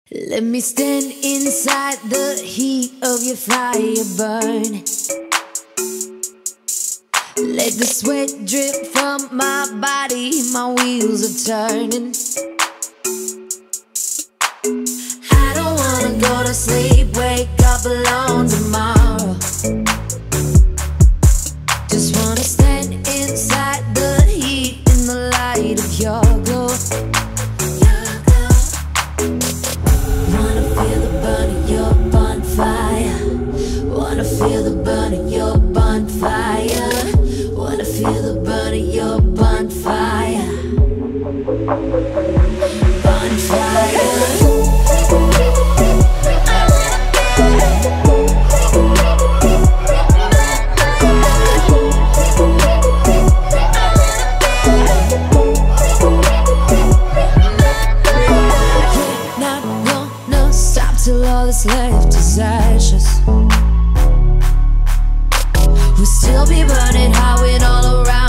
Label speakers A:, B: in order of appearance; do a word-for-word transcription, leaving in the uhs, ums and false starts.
A: Let me stand inside the heat of your fire burn. Let the sweat drip from my body, my wheels are turning. I don't wanna go to sleep, wake up alone tomorrow. Just wanna stand inside the heat in the light of your glow. Wanna feel the burn of your bonfire. Wanna feel the burn of your bonfire. Bonfire. Not gonna stop till all that's left is ashes. We'll still be burning hot with all around.